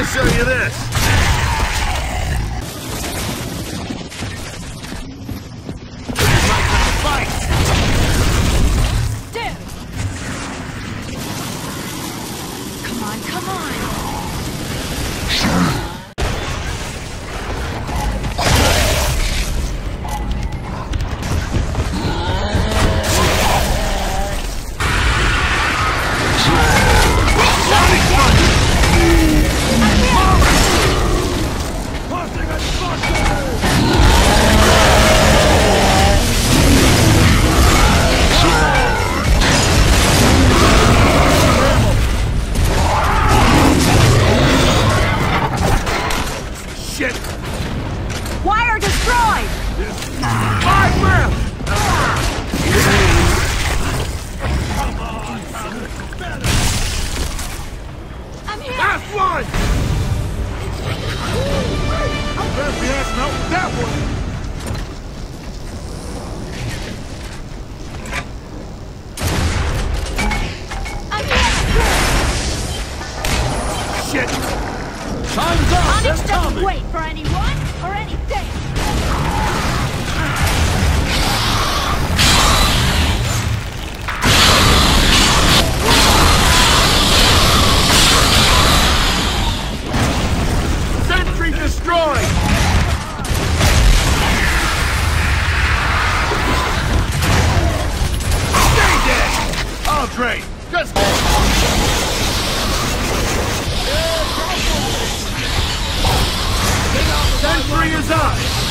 show you this. Come on! Shit! Wire destroyed! Five left! I'm here! Last one! There's the ass melt. That one! I'm here! Shit! Time's up! Onyx doesn't wait for anyone or anything! Sentry destroyed! Stay dead! Oh, great! Just... Sentry is up!